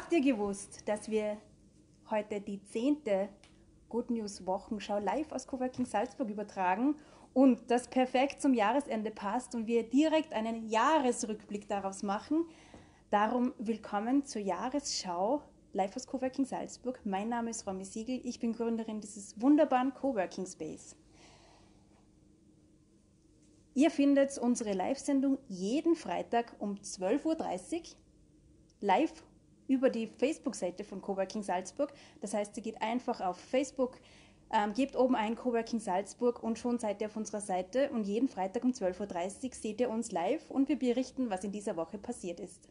Habt ihr gewusst, dass wir heute die 10. Good News Wochenschau live aus Coworking Salzburg übertragen und das perfekt zum Jahresende passt und wir direkt einen Jahresrückblick daraus machen? Darum willkommen zur Jahresschau live aus Coworking Salzburg. Mein Name ist Romy Siegel, ich bin Gründerin dieses wunderbaren Coworking Space. Ihr findet unsere Live-Sendung jeden Freitag um 12:30 Uhr live über die Facebook-Seite von Coworking Salzburg. Das heißt, ihr geht einfach auf Facebook, gebt oben ein Coworking Salzburg und schon seid ihr auf unserer Seite und jeden Freitag um 12:30 Uhr seht ihr uns live und wir berichten, was in dieser Woche passiert ist.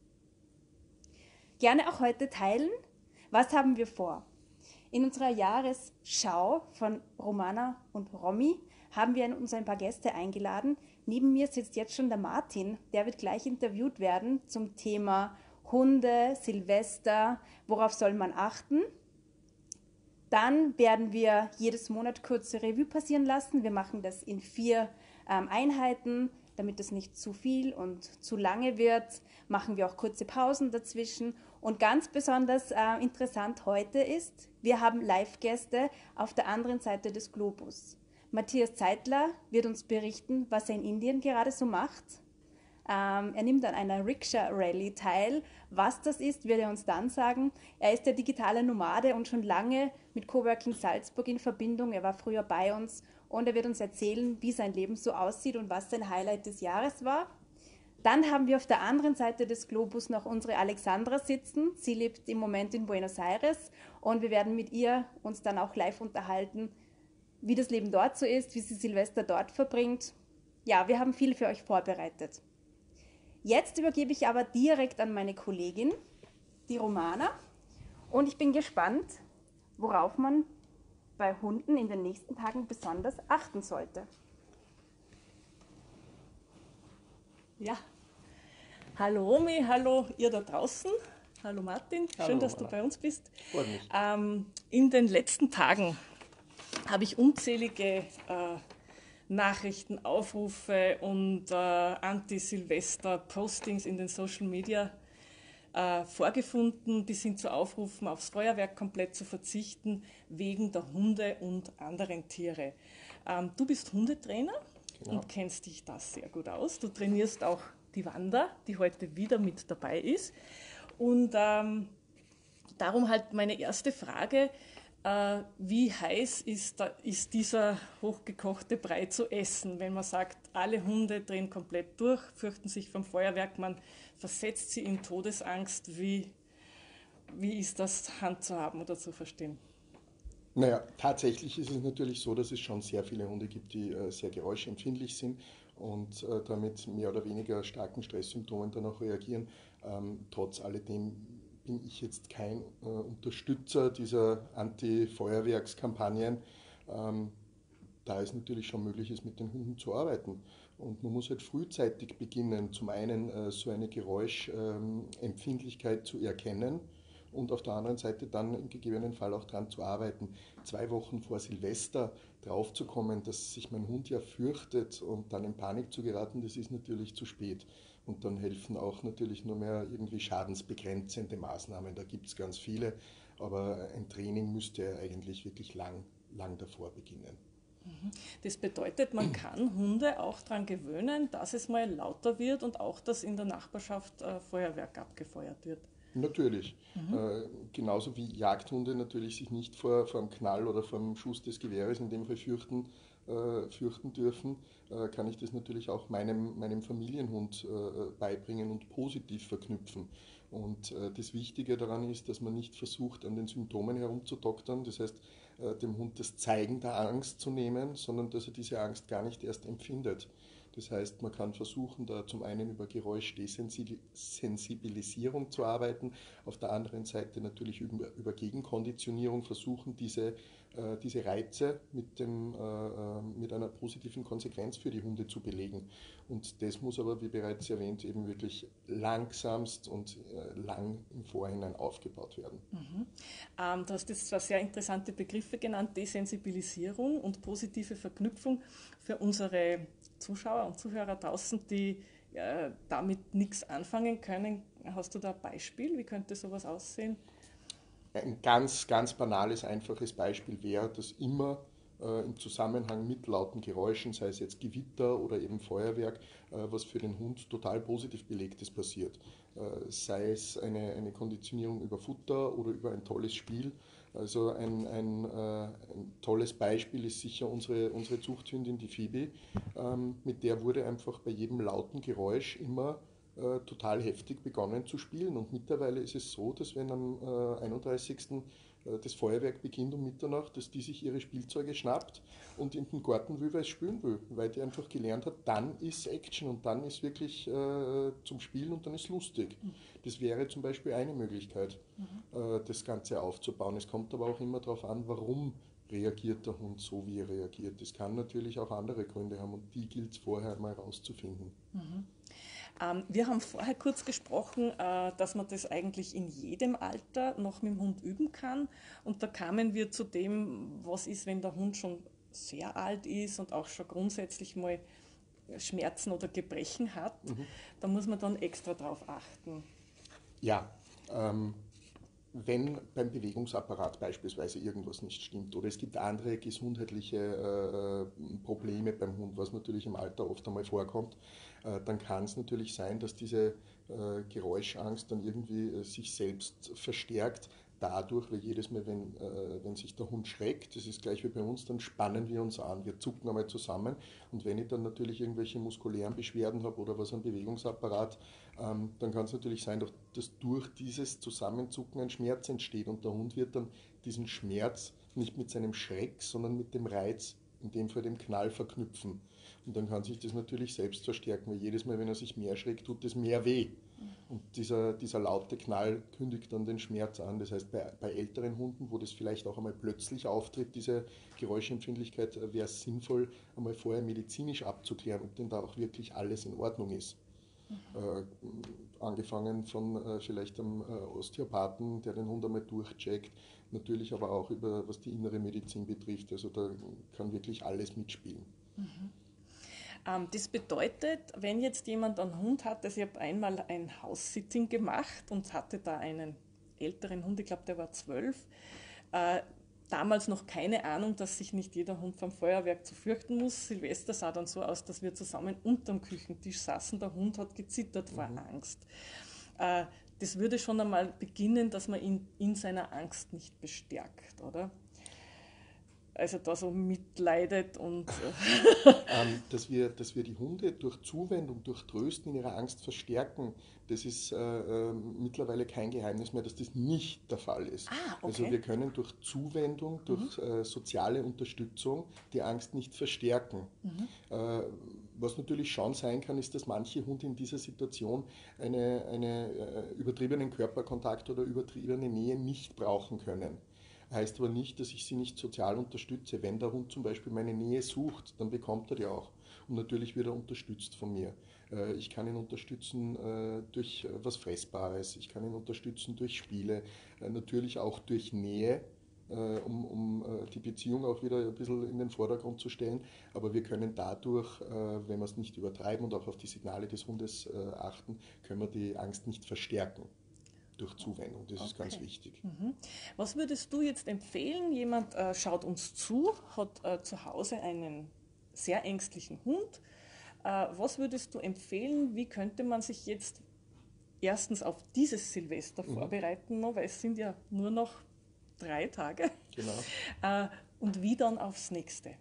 Gerne auch heute teilen, was haben wir vor. In unserer Jahresschau von Romana und Romy haben wir uns ein paar Gäste eingeladen. Neben mir sitzt jetzt schon der Martin, der wird gleich interviewt werden zum Thema Hunde, Silvester, worauf soll man achten. Dann werden wir jedes Monat kurze Revue passieren lassen. Wir machen das in 4 Einheiten, damit es nicht zu viel und zu lange wird. Machen wir auch kurze Pausen dazwischen. Und ganz besonders interessant heute ist, wir haben Live-Gäste auf der anderen Seite des Globus. Matthias Zeitler wird uns berichten, was er in Indien gerade so macht. Er nimmt an einer Rikscha-Rallye teil. Was das ist, wird er uns dann sagen. Er ist der digitale Nomade und schon lange mit Coworking Salzburg in Verbindung. Er war früher bei uns und er wird uns erzählen, wie sein Leben so aussieht und was sein Highlight des Jahres war. Dann haben wir auf der anderen Seite des Globus noch unsere Alexandra sitzen. Sie lebt im Moment in Buenos Aires und wir werden mit ihr uns dann auch live unterhalten, wie das Leben dort so ist, wie sie Silvester dort verbringt. Ja, wir haben viel für euch vorbereitet. Jetzt übergebe ich aber direkt an meine Kollegin, die Romana. Und ich bin gespannt, worauf man bei Hunden in den nächsten Tagen besonders achten sollte. Ja, hallo Romy, hallo ihr da draußen. Hallo Martin, Hallo schön, dass Romana. du bei uns bist. Freut mich. In den letzten Tagen habe ich unzählige Nachrichten, Aufrufe und Anti-Silvester-Postings in den Social Media vorgefunden, die sind zu aufrufen, aufs Feuerwerk komplett zu verzichten, wegen der Hunde und anderen Tiere. Du bist Hundetrainer und kennst dich da sehr gut aus. Du trainierst auch die Wanda, die heute wieder mit dabei ist. Und darum halt meine erste Frage, wie heiß ist dieser hochgekochte Brei zu essen, wenn man sagt, alle Hunde drehen komplett durch, fürchten sich vom Feuerwerk, man versetzt sie in Todesangst. Wie ist das handzuhaben oder zu verstehen? Naja, tatsächlich ist es natürlich so, dass es schon sehr viele Hunde gibt, die sehr geräuschempfindlich sind und damit mehr oder weniger starken Stresssymptomen dann auch reagieren. Trotz alledem bin ich jetzt kein Unterstützer dieser Anti-Feuerwerkskampagnen, da es natürlich schon möglich ist, mit den Hunden zu arbeiten. Und man muss halt frühzeitig beginnen, zum einen so eine Geräuschempfindlichkeit zu erkennen und auf der anderen Seite dann im gegebenen Fall auch daran zu arbeiten. 2 Wochen vor Silvester draufzukommen, dass sich mein Hund ja fürchtet und dann in Panik zu geraten, das ist natürlich zu spät. Und dann helfen auch natürlich nur mehr irgendwie schadensbegrenzende Maßnahmen. Da gibt es ganz viele, aber ein Training müsste eigentlich wirklich lang davor beginnen. Das bedeutet, man kann Hunde auch daran gewöhnen, dass es mal lauter wird und auch, dass in der Nachbarschaft Feuerwerk abgefeuert wird. Natürlich. Genauso wie Jagdhunde natürlich sich nicht vor dem Knall oder vor dem Schuss des Gewehres in dem Fall fürchten dürfen, kann ich das natürlich auch meinem Familienhund beibringen und positiv verknüpfen. Und das Wichtige daran ist, dass man nicht versucht, an den Symptomen herumzudoktern, das heißt, dem Hund das Zeigen der Angst zu nehmen, sondern dass er diese Angst gar nicht erst empfindet. Das heißt, man kann versuchen, da zum einen über Geräuschdesensibilisierung zu arbeiten, auf der anderen Seite natürlich über Gegenkonditionierung versuchen, diese Reize mit einer positiven Konsequenz für die Hunde zu belegen. Und das muss aber, wie bereits erwähnt, eben wirklich langsamst und lang im Vorhinein aufgebaut werden. Du hast jetzt 2 sehr interessante Begriffe genannt, Desensibilisierung und positive Verknüpfung für unsere Zuschauer und Zuhörer draußen, die damit nichts anfangen können. Hast du da ein Beispiel? Wie könnte sowas aussehen? Ein ganz, ganz banales, einfaches Beispiel wäre, dass immer im Zusammenhang mit lauten Geräuschen, sei es jetzt Gewitter oder eben Feuerwerk, was für den Hund total positiv belegtes passiert. Sei es eine Konditionierung über Futter oder über ein tolles Spiel. Also ein tolles Beispiel ist sicher unsere Zuchthündin, die Phoebe. Mit der wurde einfach bei jedem lauten Geräusch immer total heftig begonnen zu spielen. Und mittlerweile ist es so, dass wenn am 31. Das Feuerwerk beginnt um Mitternacht, dass die sich ihre Spielzeuge schnappt und in den Garten will, weil es spielen will, weil die einfach gelernt hat, dann ist Action und dann ist wirklich zum Spielen und dann ist lustig. Das wäre zum Beispiel eine Möglichkeit, das Ganze aufzubauen. Es kommt aber auch immer darauf an, warum reagiert der Hund so, wie er reagiert. Das kann natürlich auch andere Gründe haben und die gilt es vorher mal herauszufinden. Wir haben vorher kurz gesprochen, dass man das eigentlich in jedem Alter noch mit dem Hund üben kann. Und da kamen wir zu dem, was ist, wenn der Hund schon sehr alt ist und auch schon grundsätzlich mal Schmerzen oder Gebrechen hat. Da muss man dann extra drauf achten. Ja, wenn beim Bewegungsapparat beispielsweise irgendwas nicht stimmt oder es gibt andere gesundheitliche Probleme beim Hund, was natürlich im Alter oft einmal vorkommt, dann kann es natürlich sein, dass diese Geräuschangst dann irgendwie sich selbst verstärkt. Dadurch, weil jedes Mal, wenn sich der Hund schreckt, das ist gleich wie bei uns, dann spannen wir uns an, wir zucken einmal zusammen und wenn ich dann natürlich irgendwelche muskulären Beschwerden habe oder was am Bewegungsapparat, dann kann es natürlich sein, dass durch dieses Zusammenzucken ein Schmerz entsteht und der Hund wird dann diesen Schmerz nicht mit seinem Schreck, sondern mit dem Reiz, in dem Fall dem Knall, verknüpfen. Und dann kann sich das natürlich selbst verstärken, weil jedes Mal, wenn er sich mehr schreckt, tut es mehr weh. Und dieser laute Knall kündigt dann den Schmerz an. Das heißt, bei älteren Hunden, wo das vielleicht auch einmal plötzlich auftritt, diese Geräuschempfindlichkeit, wäre es sinnvoll, einmal vorher medizinisch abzuklären, ob denn da auch wirklich alles in Ordnung ist. Angefangen von vielleicht einem Osteopathen, der den Hund einmal durchcheckt, natürlich aber auch über was die innere Medizin betrifft. Also da kann wirklich alles mitspielen. Das bedeutet, wenn jetzt jemand einen Hund hat, also ich habe einmal ein House-Sitting gemacht und hatte da einen älteren Hund, ich glaube, der war 12, damals noch keine Ahnung, dass sich nicht jeder Hund vom Feuerwerk zu fürchten muss. Silvester sah dann so aus, dass wir zusammen unterm Küchentisch saßen, der Hund hat gezittert vor Angst. Das würde schon einmal beginnen, dass man ihn in seiner Angst nicht bestärkt, oder? Also da so mitleidet und... Dass wir die Hunde durch Zuwendung, durch Trösten in ihrer Angst verstärken, das ist mittlerweile kein Geheimnis mehr, dass das nicht der Fall ist. Okay. Also wir können durch Zuwendung, durch soziale Unterstützung die Angst nicht verstärken. Was natürlich schon sein kann, ist, dass manche Hunde in dieser Situation einen übertriebenen Körperkontakt oder übertriebene Nähe nicht brauchen können. Heißt aber nicht, dass ich sie nicht sozial unterstütze. Wenn der Hund zum Beispiel meine Nähe sucht, dann bekommt er die auch. Und natürlich wird er unterstützt von mir. Ich kann ihn unterstützen durch was Fressbares, ich kann ihn unterstützen durch Spiele, natürlich auch durch Nähe, um die Beziehung auch wieder ein bisschen in den Vordergrund zu stellen. Aber wir können dadurch, wenn wir es nicht übertreiben und auch auf die Signale des Hundes achten, können wir die Angst nicht verstärken. Durch Zuwendung, das ist ganz wichtig. Was würdest du jetzt empfehlen? Jemand schaut uns zu, hat zu Hause einen sehr ängstlichen Hund. Was würdest du empfehlen? Wie könnte man sich jetzt erstens auf dieses Silvester vorbereiten, weil es sind ja nur noch 3 Tage. Genau. Und wie dann aufs nächste?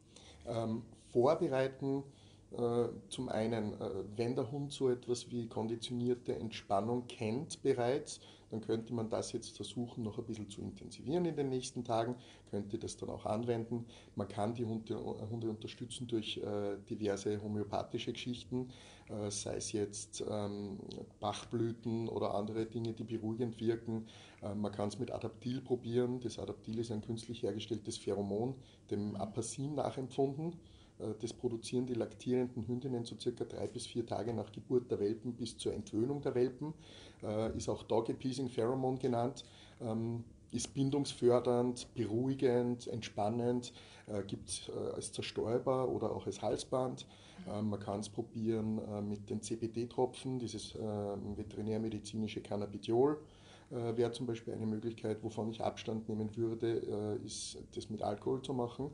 Vorbereiten. Zum einen, wenn der Hund so etwas wie konditionierte Entspannung kennt bereits, dann könnte man das jetzt versuchen, noch ein bisschen zu intensivieren in den nächsten Tagen, könnte das dann auch anwenden. Man kann die Hunde unterstützen durch diverse homöopathische Geschichten, sei es jetzt Bachblüten oder andere Dinge, die beruhigend wirken. Man kann es mit Adaptil probieren. Das Adaptil ist ein künstlich hergestelltes Pheromon, dem Apacin nachempfunden. Das produzieren die laktierenden Hündinnen so circa 3 bis 4 Tage nach Geburt der Welpen bis zur Entwöhnung der Welpen. Ist auch Dog Appeasing Pheromone genannt. ist bindungsfördernd, beruhigend, entspannend, gibt es als zerstäuber oder auch als Halsband. Man kann es probieren mit den CBD-Tropfen, dieses veterinärmedizinische Cannabidiol. Wäre zum Beispiel eine Möglichkeit, wovon ich Abstand nehmen würde, ist das mit Alkohol zu machen.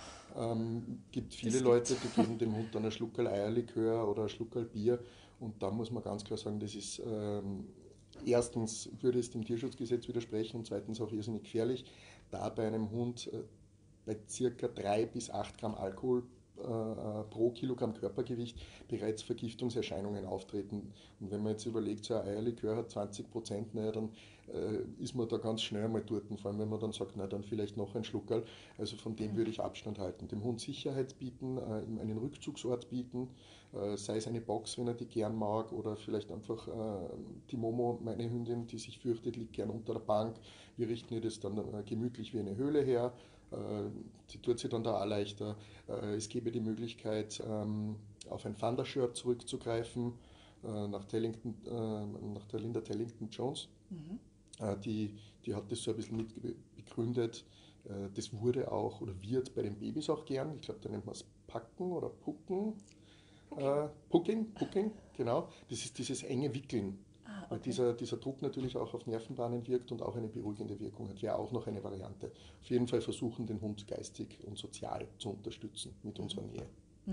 Gibt viele Leute, die geben dem Hund dann ein Schluckerl Eierlikör oder ein Schluckerl Bier, und da muss man ganz klar sagen, das ist erstens würde es dem Tierschutzgesetz widersprechen und zweitens auch irrsinnig gefährlich, da bei einem Hund bei ca. 3 bis 8 Gramm Alkohol pro Kilogramm Körpergewicht bereits Vergiftungserscheinungen auftreten. Und wenn man jetzt überlegt, so ein Eierlikör hat 20%, naja, dann ist man da ganz schnell einmal dort. Vor allem, wenn man dann sagt, na dann vielleicht noch ein Schluckerl. Also von dem würde ich Abstand halten. Dem Hund Sicherheit bieten, ihm einen Rückzugsort bieten, sei es eine Box, wenn er die gern mag, oder vielleicht einfach die Momo, meine Hündin, die sich fürchtet, liegt gern unter der Bank. Wir richten ihr das dann gemütlich wie eine Höhle her. Sie tut sich dann da auch leichter. Es gäbe die Möglichkeit, auf ein Thunder-Shirt zurückzugreifen, nach der Linda Tellington Jones. Die hat das so ein bisschen mit begründet. Das wurde auch oder wird bei den Babys auch gern. Ich glaube, da nennt man es Packen oder Pucken. Pucking, genau. Das ist dieses enge Wickeln. Weil dieser Druck natürlich auch auf Nervenbahnen wirkt und auch eine beruhigende Wirkung hat. Wäre auch noch eine Variante. Auf jeden Fall versuchen, den Hund geistig und sozial zu unterstützen mit unserer Nähe.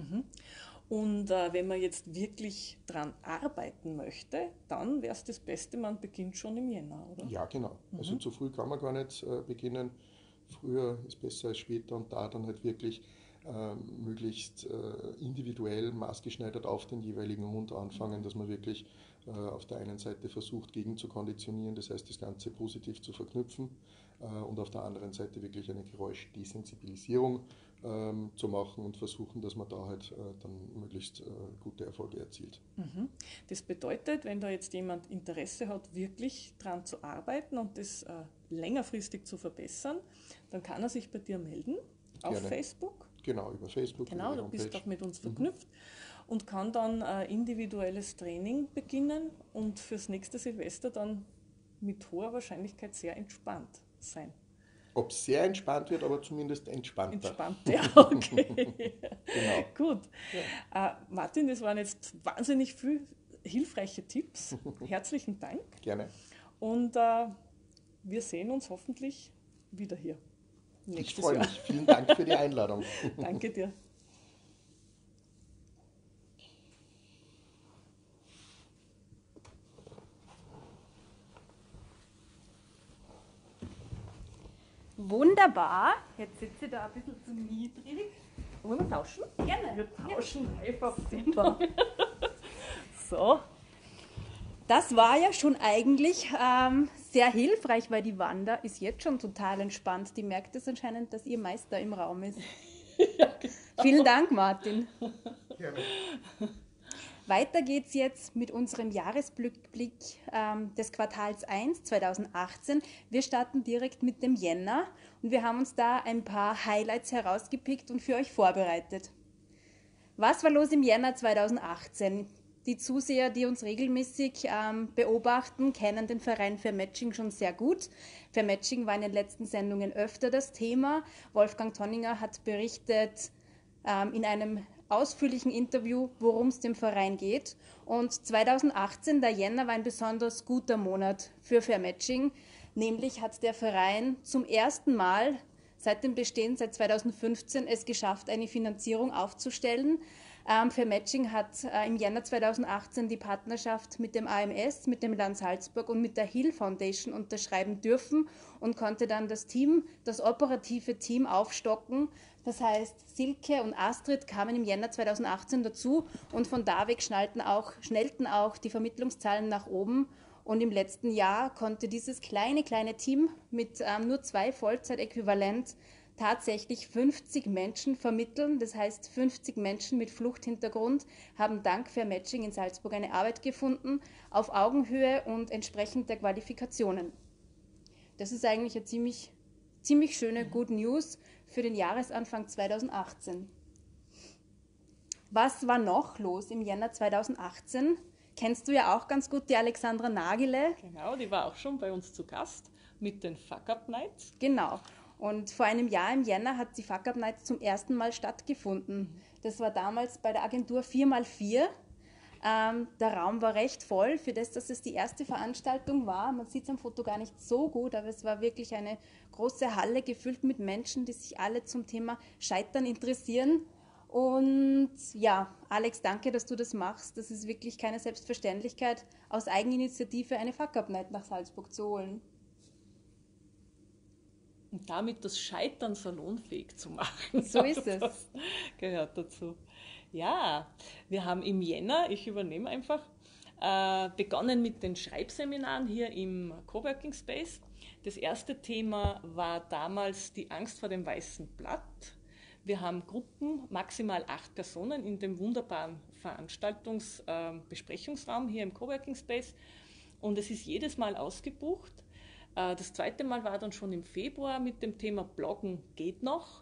Und wenn man jetzt wirklich dran arbeiten möchte, dann wäre es das Beste, man beginnt schon im Jänner, oder? Ja, genau. Also zu früh kann man gar nicht beginnen. Früher ist besser als später, und da dann halt wirklich möglichst individuell maßgeschneidert auf den jeweiligen Hund anfangen, dass man wirklich auf der einen Seite versucht, gegen zu konditionieren, das heißt, das Ganze positiv zu verknüpfen, und auf der anderen Seite wirklich eine Geräuschdesensibilisierung zu machen und versuchen, dass man da halt dann möglichst gute Erfolge erzielt. Das bedeutet, wenn da jetzt jemand Interesse hat, wirklich dran zu arbeiten und das längerfristig zu verbessern, dann kann er sich bei dir melden auf Gerne. Facebook. Genau, über Facebook. Genau, du bist auch mit uns verknüpft und kann dann individuelles Training beginnen und fürs nächste Silvester dann mit hoher Wahrscheinlichkeit sehr entspannt sein. Ob es sehr entspannt wird, aber zumindest entspannter. Entspannt, ja, okay. Genau. Gut. Ja. Martin, das waren jetzt wahnsinnig viele hilfreiche Tipps. Herzlichen Dank. Gerne. Und wir sehen uns hoffentlich wieder hier. Ich freue mich. Vielen Dank für die Einladung. Danke dir. Wunderbar. Jetzt sitze ich da ein bisschen zu niedrig. Wollen wir tauschen? Gerne. Wir tauschen einfach super. So. Das war ja schon eigentlich sehr hilfreich, weil die Wanda ist jetzt schon total entspannt. Die merkt es anscheinend, dass ihr Meister im Raum ist. Ja, genau. Vielen Dank, Martin. Gerne. Weiter geht's jetzt mit unserem Jahresblick des Quartals 1 2018. Wir starten direkt mit dem Jänner und wir haben uns da ein paar Highlights herausgepickt und für euch vorbereitet. Was war los im Jänner 2018? Die Zuseher, die uns regelmäßig beobachten, kennen den Verein Fair Matching schon sehr gut. Fair Matching war in den letzten Sendungen öfter das Thema. Wolfgang Tonninger hat berichtet in einem ausführlichen Interview, worum es dem Verein geht. Und 2018, der Jänner, war ein besonders guter Monat für Fair Matching. Nämlich hat der Verein zum ersten Mal seit dem Bestehen, seit 2015, es geschafft, eine Finanzierung aufzustellen. Fair Matching hat im Jänner 2018 die Partnerschaft mit dem AMS, mit dem Land Salzburg und mit der Hill Foundation unterschreiben dürfen und konnte dann das operative Team aufstocken. Das heißt, Silke und Astrid kamen im Jänner 2018 dazu und von da weg schnellten auch die Vermittlungszahlen nach oben. Und im letzten Jahr konnte dieses kleine Team mit nur 2 Vollzeitäquivalent tatsächlich 50 Menschen vermitteln. Das heißt, 50 Menschen mit Fluchthintergrund haben dank Fair Matching in Salzburg eine Arbeit gefunden, auf Augenhöhe und entsprechend der Qualifikationen. Das ist eigentlich eine ziemlich schöne Good News für den Jahresanfang 2018. Was war noch los im Jänner 2018? Kennst du ja auch ganz gut die Alexandra Nagele. Genau, die war auch schon bei uns zu Gast mit den Fuck-Up-Nights. Genau. Und vor einem Jahr im Jänner hat die Fuck-Up-Night zum ersten Mal stattgefunden. Das war damals bei der Agentur 4x4. Der Raum war recht voll, für das, dass es die erste Veranstaltung war. Man sieht es am Foto gar nicht so gut, aber es war wirklich eine große Halle gefüllt mit Menschen, die sich alle zum Thema Scheitern interessieren. Und ja, Alex, danke, dass du das machst. Das ist wirklich keine Selbstverständlichkeit, aus Eigeninitiative eine Fuck-Up-Night nach Salzburg zu holen. Und damit das Scheitern salonfähig zu machen. So ist es. Das gehört dazu. Ja, wir haben im Jänner, ich übernehme einfach, begonnen mit den Schreibseminaren hier im Coworking Space. Das erste Thema war damals die Angst vor dem weißen Blatt. Wir haben Gruppen, maximal 8 Personen in dem wunderbaren Veranstaltungsbesprechungsraum hier im Coworking Space. Und es ist jedes Mal ausgebucht. Das zweite Mal war dann schon im Februar mit dem Thema Bloggen geht noch.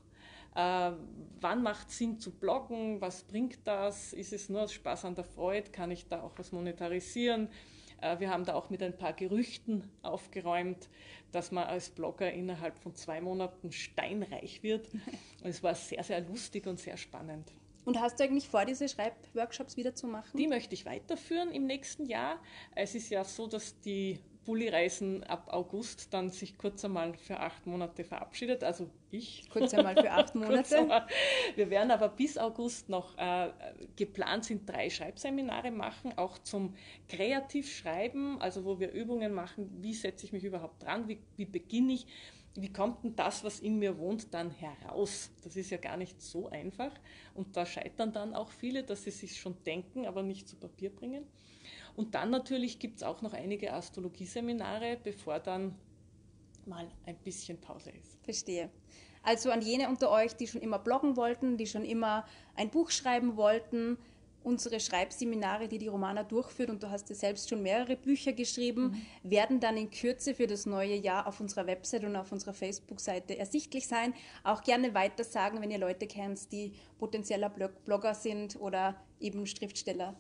Wann macht es Sinn zu bloggen? Was bringt das? Ist es nur aus Spaß an der Freude? Kann ich da auch was monetarisieren? Wir haben da auch mit ein paar Gerüchten aufgeräumt, dass man als Blogger innerhalb von 2 Monaten steinreich wird. Und es war sehr, sehr lustig und sehr spannend. Und hast du eigentlich vor, diese Schreibworkshops wieder zu machen? Die möchte ich weiterführen im nächsten Jahr. Es ist ja so, dass die Bulli-Reisen ab August dann sich kurz einmal für 8 Monate verabschiedet, also ich. Kurz einmal für 8 Monate. Wir werden aber bis August noch geplant sind 3 Schreibseminare machen, auch zum Kreativschreiben, also wo wir Übungen machen, wie setze ich mich überhaupt dran, wie beginne ich, wie kommt denn das, was in mir wohnt, dann heraus? Das ist ja gar nicht so einfach und da scheitern dann auch viele, dass sie sich schon denken, aber nicht zu Papier bringen. Und dann natürlich gibt es auch noch einige Astrologieseminare, bevor dann mal ein bisschen Pause ist. Verstehe. Also an jene unter euch, die schon immer bloggen wollten, die schon immer ein Buch schreiben wollten, unsere Schreibseminare, die Romana durchführt, und du hast ja selbst schon mehrere Bücher geschrieben, werden dann in Kürze für das neue Jahr auf unserer Website und auf unserer Facebook-Seite ersichtlich sein. Auch gerne weiter sagen, wenn ihr Leute kennt, die potenzieller Blogger sind oder eben Schriftsteller.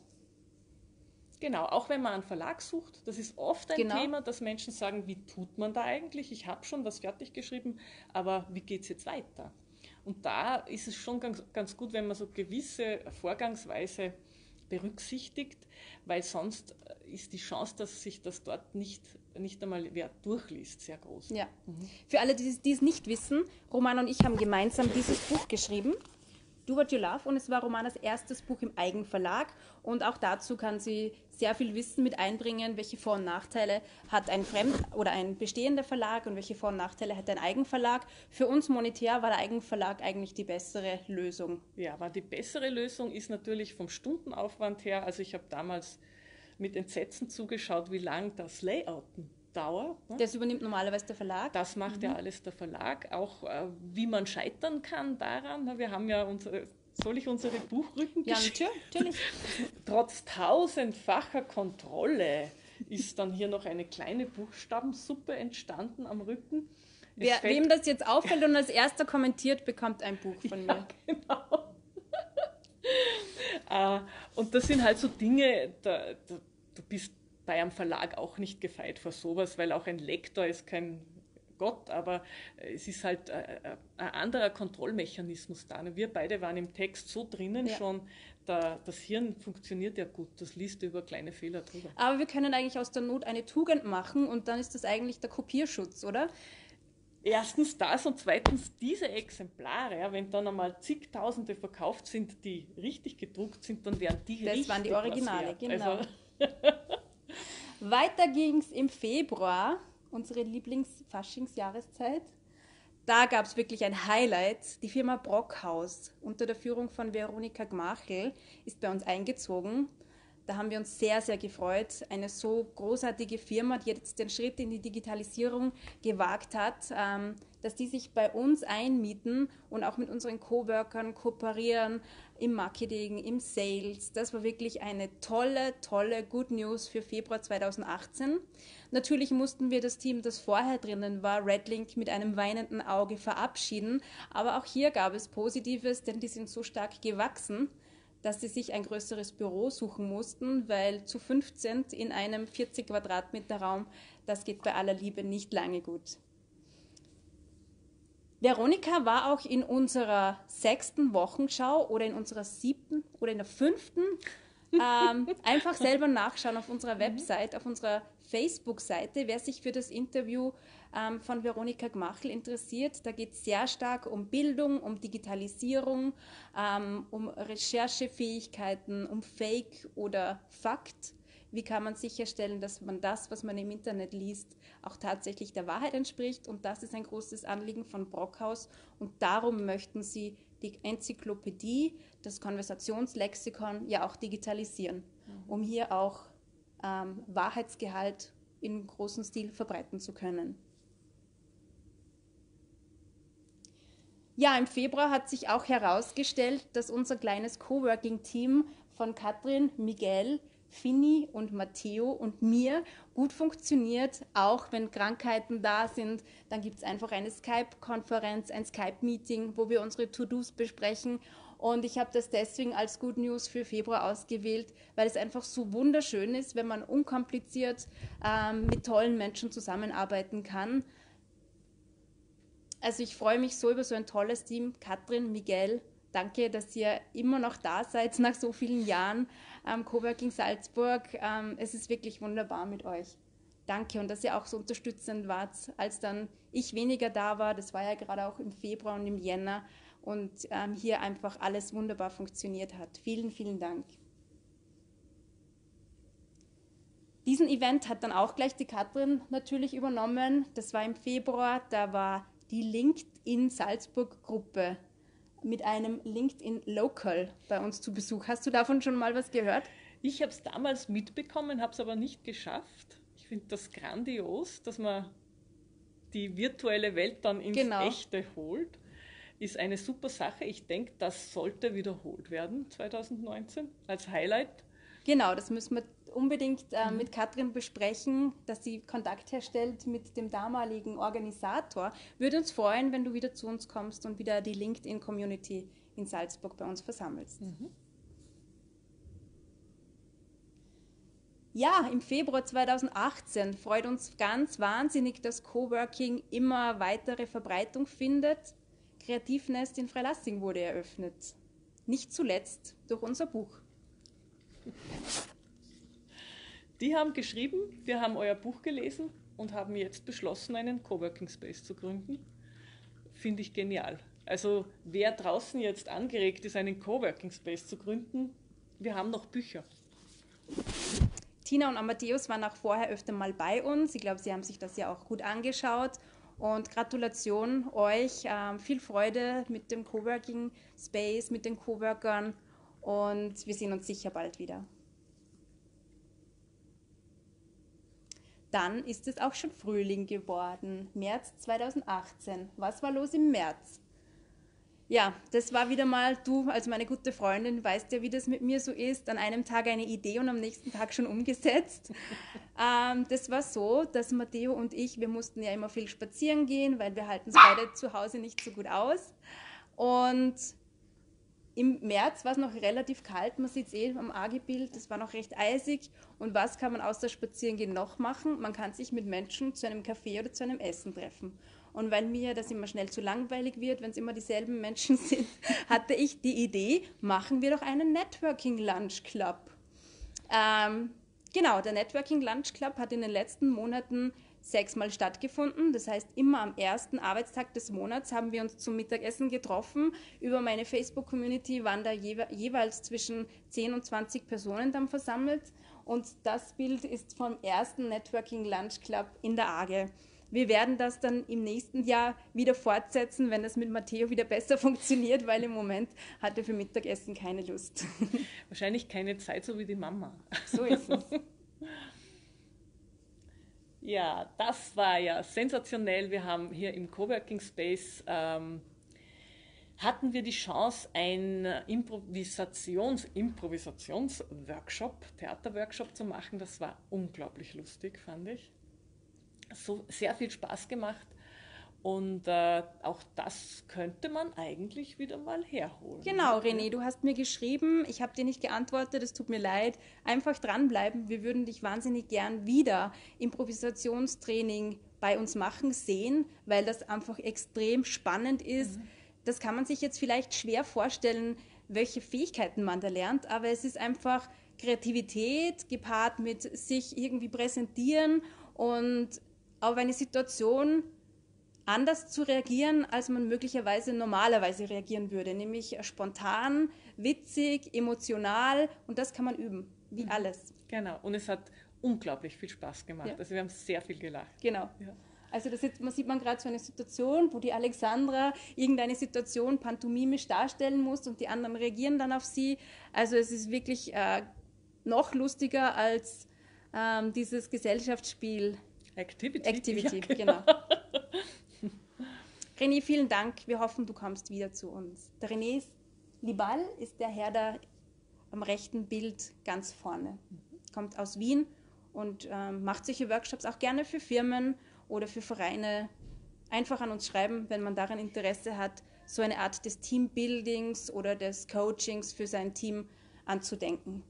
Genau, auch wenn man einen Verlag sucht, das ist oft ein Thema, dass Menschen sagen, wie tut man da eigentlich? Ich habe schon was fertig geschrieben, aber wie geht es jetzt weiter? Und da ist es schon ganz gut, wenn man so gewisse Vorgangsweise berücksichtigt, weil sonst ist die Chance, dass sich das dort nicht einmal wer durchliest, sehr groß. Ja. Für alle, die es nicht wissen, Romana und ich haben gemeinsam dieses Buch geschrieben, Do What You Love, und es war Romanas erstes Buch im Eigenverlag, und auch dazu kann sie sehr viel Wissen mit einbringen, welche Vor- und Nachteile hat ein oder ein bestehender Verlag und welche Vor- und Nachteile hat ein Eigenverlag. Für uns monetär war der Eigenverlag eigentlich die bessere Lösung. Ja, aber die bessere Lösung ist natürlich vom Stundenaufwand her, also ich habe damals mit Entsetzen zugeschaut, wie lang das Layouten dauert. Ne? Das übernimmt normalerweise der Verlag. Das macht ja alles der Verlag. Auch wie man scheitern kann daran. Wir haben ja soll ich unsere Buchrücken geschrieben? Ja, natürlich. Trotz 1000-facher Kontrolle ist dann hier noch eine kleine Buchstabensuppe entstanden am Rücken. Wem das jetzt auffällt und als erster kommentiert, bekommt ein Buch von mir. Genau. Und das sind halt so Dinge, du bist bei einem Verlag auch nicht gefeit vor sowas, weil auch ein Lektor ist kein Gott, aber es ist halt ein anderer Kontrollmechanismus da. Wir beide waren im Text so drinnen schon, das Hirn funktioniert ja gut, das liest über kleine Fehler drüber. Aber wir können eigentlich aus der Not eine Tugend machen, und dann ist das eigentlich der Kopierschutz, oder? Erstens das und zweitens diese Exemplare, wenn dann einmal zigtausende verkauft sind, die richtig gedruckt sind, dann werden die richtig. Das waren die Originale, genau. Also weiter ging es im Februar, unsere Lieblings-Faschingsjahreszeit. Da gab es wirklich ein Highlight. Die Firma Brockhaus unter der Führung von Veronika Gmachl ist bei uns eingezogen. Da haben wir uns sehr, sehr gefreut. Eine so großartige Firma, die jetzt den Schritt in die Digitalisierung gewagt hat, dass die sich bei uns einmieten und auch mit unseren Coworkern kooperieren im Marketing, im Sales. Das war wirklich eine tolle, tolle Good News für Februar 2018. Natürlich mussten wir das Team, das vorher drinnen war, Redlink, mit einem weinenden Auge verabschieden. Aber auch hier gab es Positives, denn die sind so stark gewachsen, dass sie sich ein größeres Büro suchen mussten, weil zu 15 in einem 40 Quadratmeter Raum, das geht bei aller Liebe nicht lange gut. Veronika war auch in unserer 6. Wochenschau oder in unserer 7. oder in der 5. Einfach selber nachschauen auf unserer Website, auf unserer Facebook-Seite, wer sich für das Interview von Veronika Gmachl interessiert. Da geht es sehr stark um Bildung, um Digitalisierung, um Recherchefähigkeiten, um Fake oder Fakt. Wie kann man sicherstellen, dass man das, was man im Internet liest, auch tatsächlich der Wahrheit entspricht? Und das ist ein großes Anliegen von Brockhaus. Und darum möchten sie die Enzyklopädie, das Konversationslexikon ja auch digitalisieren, um hier auch Wahrheitsgehalt im großen Stil verbreiten zu können. Ja, im Februar hat sich auch herausgestellt, dass unser kleines Coworking-Team von Katrin, Miguel, Finny und Matteo und mir gut funktioniert, auch wenn Krankheiten da sind. Dann gibt es einfach eine Skype-Konferenz, ein Skype-Meeting, wo wir unsere To-Dos besprechen. Und ich habe das deswegen als Good News für Februar ausgewählt, weil es einfach so wunderschön ist, wenn man unkompliziert mit tollen Menschen zusammenarbeiten kann. Also ich freue mich so über so ein tolles Team. Katrin, Miguel, danke, dass ihr immer noch da seid nach so vielen Jahren Coworking Salzburg. Es ist wirklich wunderbar mit euch. Danke und dass ihr auch so unterstützend wart, als dann ich weniger da war. Das war ja gerade auch im Februar und im Jänner und hier einfach alles wunderbar funktioniert hat. Vielen, vielen Dank. Diesen Event hat dann auch gleich die Katrin natürlich übernommen. Das war im Februar, da war die LinkedIn Salzburg Gruppe mit einem LinkedIn Local bei uns zu Besuch. Hast du davon schon mal was gehört? Ich habe es damals mitbekommen, habe es aber nicht geschafft. Ich finde das grandios, dass man die virtuelle Welt dann ins Echte holt. Ist eine super Sache. Ich denke, das sollte wiederholt werden 2019 als Highlight. Genau, das müssen wir unbedingt mit Katrin besprechen, dass sie Kontakt herstellt mit dem damaligen Organisator. Würde uns freuen, wenn du wieder zu uns kommst und wieder die LinkedIn-Community in Salzburg bei uns versammelst. Ja, im Februar 2018 freut uns ganz wahnsinnig, dass Coworking immer weitere Verbreitung findet. Kreativnest in Freilassing wurde eröffnet. Nicht zuletzt durch unser Buch. Die haben geschrieben, wir haben euer Buch gelesen und haben jetzt beschlossen, einen Coworking Space zu gründen. Finde ich genial. Also wer draußen jetzt angeregt ist, einen Coworking Space zu gründen, wir haben noch Bücher. Tina und Amadeus waren auch vorher öfter mal bei uns. Ich glaube, sie haben sich das ja auch gut angeschaut. Und Gratulation euch, viel Freude mit dem Coworking Space, mit den Coworkern und wir sehen uns sicher bald wieder. Dann ist es auch schon Frühling geworden, März 2018. Was war los im März? Ja, das war wieder mal, du als meine gute Freundin weißt ja, wie das mit mir so ist, an einem Tag eine Idee und am nächsten Tag schon umgesetzt. Das war so, dass Matteo und ich, wir mussten ja immer viel spazieren gehen, weil wir halten es beide zu Hause nicht so gut aus. Und im März war es noch relativ kalt, man sieht es am AG-Bild, es war noch recht eisig. Und was kann man außer Spazierengehen noch machen? Man kann sich mit Menschen zu einem Kaffee oder zu einem Essen treffen. Und weil mir das immer schnell zu langweilig wird, wenn es immer dieselben Menschen sind, hatte ich die Idee, machen wir doch einen Networking Lunch Club. Genau, der Networking Lunch Club hat in den letzten Monaten 6-mal stattgefunden. Das heißt, immer am ersten Arbeitstag des Monats haben wir uns zum Mittagessen getroffen. Über meine Facebook-Community waren da jeweils zwischen 10 und 20 Personen dann versammelt. Und das Bild ist vom ersten Networking Lunch Club in der AGE. Wir werden das dann im nächsten Jahr wieder fortsetzen, wenn das mit Matteo wieder besser funktioniert, weil im Moment hat er für Mittagessen keine Lust. Wahrscheinlich keine Zeit, so wie die Mama. So ist es. Ja, das war ja sensationell. Wir haben hier im Coworking Space hatten wir die Chance, einen Improvisationsworkshop, Theaterworkshop zu machen. Das war unglaublich lustig, fand ich. So sehr viel Spaß gemacht Und auch das könnte man eigentlich wieder mal herholen. Genau, René, du hast mir geschrieben, ich habe dir nicht geantwortet, es tut mir leid. Einfach dranbleiben, wir würden dich wahnsinnig gern wieder Improvisationstraining bei uns machen sehen, weil das einfach extrem spannend ist. Das kann man sich jetzt vielleicht schwer vorstellen, welche Fähigkeiten man da lernt, aber es ist einfach Kreativität gepaart mit sich irgendwie präsentieren und auf eine Situation anders zu reagieren, als man möglicherweise normalerweise reagieren würde, nämlich spontan, witzig, emotional, und das kann man üben, wie alles. Genau, und es hat unglaublich viel Spaß gemacht. Ja. Also wir haben sehr viel gelacht. Genau. Ja. Also sieht man gerade so eine Situation, wo die Alexandra irgendeine Situation pantomimisch darstellen muss und die anderen reagieren dann auf sie. Also es ist wirklich noch lustiger als dieses Gesellschaftsspiel Activity. Ja, genau. René, vielen Dank. Wir hoffen, du kommst wieder zu uns. Der René Libal ist der Herr da am rechten Bild ganz vorne. Kommt aus Wien und macht solche Workshops auch gerne für Firmen oder für Vereine. Einfach an uns schreiben, wenn man daran Interesse hat, so eine Art des Teambuildings oder des Coachings für sein Team anzudenken.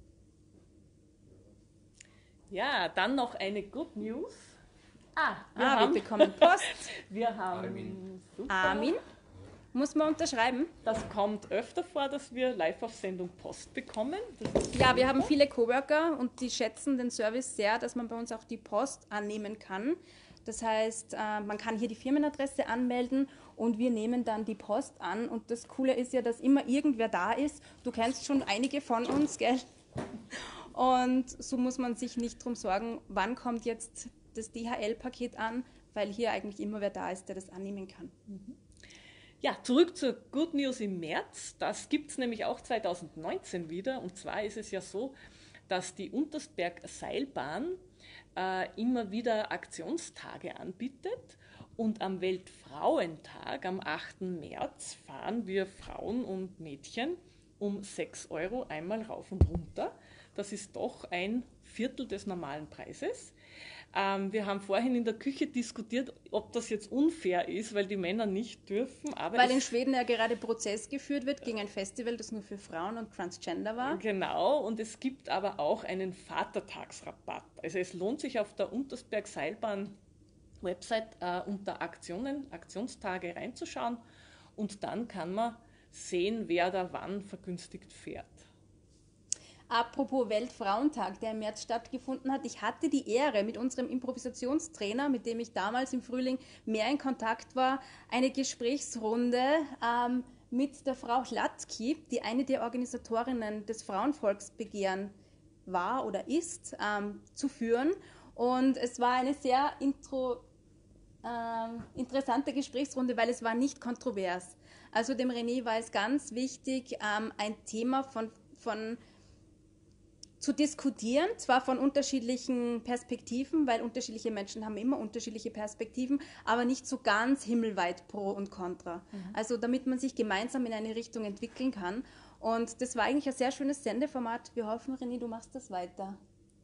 Ja, dann noch eine Good News. Wir bekommen Post. Wir haben Armin. Muss man unterschreiben? Das kommt öfter vor, dass wir live auf Sendung Post bekommen. Ja, wir haben viele Coworker und die schätzen den Service sehr, dass man bei uns auch die Post annehmen kann. Das heißt, man kann hier die Firmenadresse anmelden und wir nehmen dann die Post an. Und das Coole ist ja, dass immer irgendwer da ist. Du kennst schon einige von uns, gell? Und so muss man sich nicht drum sorgen, wann kommt jetzt das DHL-Paket an, weil hier eigentlich immer wer da ist, der das annehmen kann. Ja, zurück zur Good News im März. Das gibt es nämlich auch 2019 wieder. Und zwar ist es ja so, dass die Untersberg Seilbahn immer wieder Aktionstage anbietet. Und am Weltfrauentag, am 8. März, fahren wir Frauen und Mädchen um 6 € einmal rauf und runter. Das ist doch ein Viertel des normalen Preises. Wir haben vorhin in der Küche diskutiert, ob das jetzt unfair ist, weil die Männer nicht dürfen. Aber weil in Schweden ja gerade Prozess geführt wird gegen ein Festival, das nur für Frauen und Transgender war. Genau, und es gibt aber auch einen Vatertagsrabatt. Also es lohnt sich auf der Untersberg Seilbahn Website unter Aktionstage reinzuschauen und dann kann man sehen, wer da wann vergünstigt fährt. Apropos Weltfrauentag, der im März stattgefunden hat. Ich hatte die Ehre, mit unserem Improvisationstrainer, mit dem ich damals im Frühling mehr in Kontakt war, eine Gesprächsrunde mit der Frau Hlatki, die eine der Organisatorinnen des Frauenvolksbegehren war oder ist, zu führen. Und es war eine sehr interessante Gesprächsrunde, weil es war nicht kontrovers. Also dem René war es ganz wichtig, ein Thema zu diskutieren, zwar von unterschiedlichen Perspektiven, weil unterschiedliche Menschen haben immer unterschiedliche Perspektiven, aber nicht so ganz himmelweit pro und contra. Also damit man sich gemeinsam in eine Richtung entwickeln kann. Und das war eigentlich ein sehr schönes Sendeformat. Wir hoffen, René, du machst das weiter.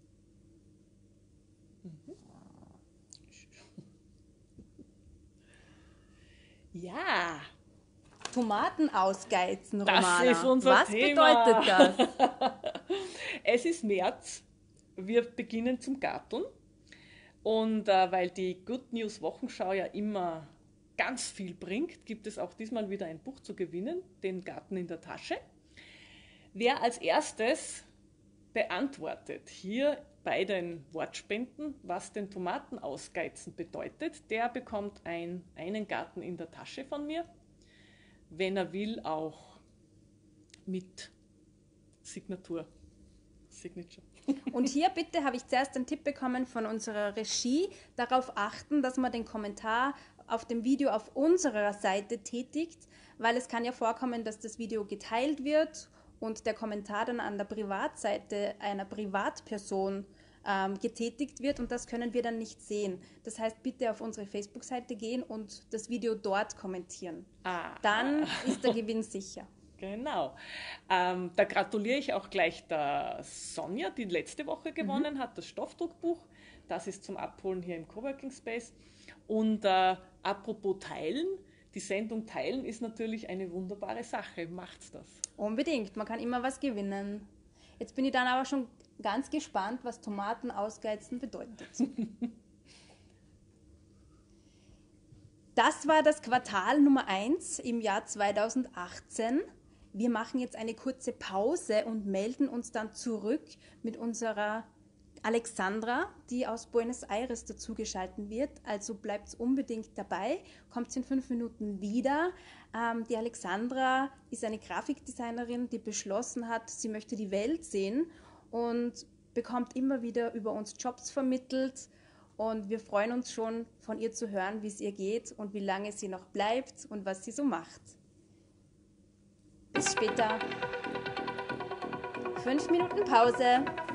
Ja. Tomaten ausgeizen, Romana. Das ist unser Thema. Was bedeutet das? Es ist März, wir beginnen zum Garteln und weil die Good News Wochenschau ja immer ganz viel bringt, gibt es auch diesmal wieder ein Buch zu gewinnen, den Garten in der Tasche. Wer als erstes beantwortet hier bei den Wortspenden, was den Tomaten ausgeizen bedeutet, der bekommt einen Garten in der Tasche von mir. Wenn er will, auch mit Signature. Und hier bitte habe ich zuerst einen Tipp bekommen von unserer Regie, darauf achten, dass man den Kommentar auf dem Video auf unserer Seite tätigt, weil es kann ja vorkommen, dass das Video geteilt wird und der Kommentar dann an der Privatseite einer Privatperson getätigt wird und das können wir dann nicht sehen. Das heißt, bitte auf unsere Facebook-Seite gehen und das Video dort kommentieren. Dann ist der Gewinn sicher. Genau. Da gratuliere ich auch gleich der Sonja, die letzte Woche gewonnen hat, das Stoffdruckbuch. Das ist zum Abholen hier im Coworking Space. Und apropos teilen, die Sendung teilen ist natürlich eine wunderbare Sache. Macht's das? Unbedingt, man kann immer was gewinnen. Jetzt bin ich dann aber schon ganz gespannt, was Tomaten ausgeizen bedeutet. Das war das Quartal Nummer 1 im Jahr 2018. Wir machen jetzt eine kurze Pause und melden uns dann zurück mit unserer Alexandra, die aus Buenos Aires dazugeschaltet wird. Also bleibt unbedingt dabei, kommt in 5 Minuten wieder. Die Alexandra ist eine Grafikdesignerin, die beschlossen hat, sie möchte die Welt sehen und bekommt immer wieder über uns Jobs vermittelt. Und wir freuen uns schon, von ihr zu hören, wie es ihr geht und wie lange sie noch bleibt und was sie so macht. Bis später. 5 Minuten Pause.